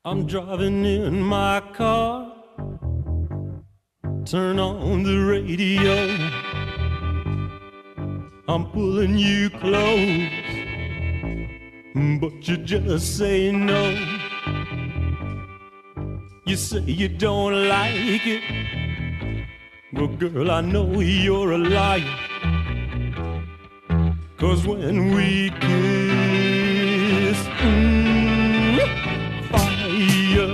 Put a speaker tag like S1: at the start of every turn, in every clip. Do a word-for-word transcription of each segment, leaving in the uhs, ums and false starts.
S1: I'm driving in my car, turn on the radio. I'm pulling you close, but you just say no. You say you don't like it, but girl, I know you're a liar. 'Cause when we kiss, mm, fire.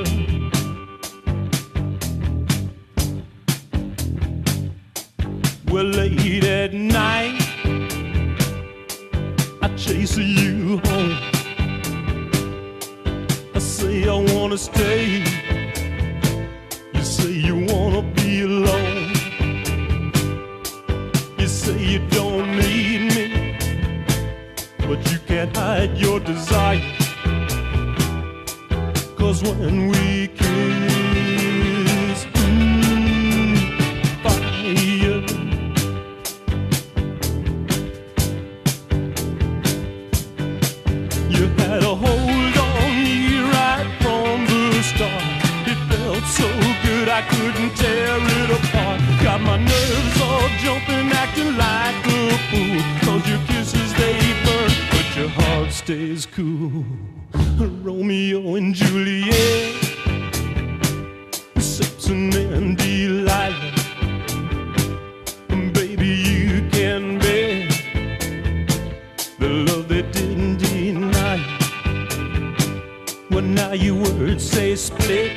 S1: Well, late at night, I chase you home. I say I wanna stay, you say you wanna be alone. You say you don't need me, but you can't hide your desire. 'Cause when we kiss, mm, fire. You had a hold on me right from the start. It felt so good I couldn't tear it apart. Got my nerves all jumping, acting like a fool. 'Cause your kisses, they burn, but your heart stays cool. Romeo and Juliet, Samson and Delilah. Baby, you can bear the love they didn't deny. Well, now your words say split,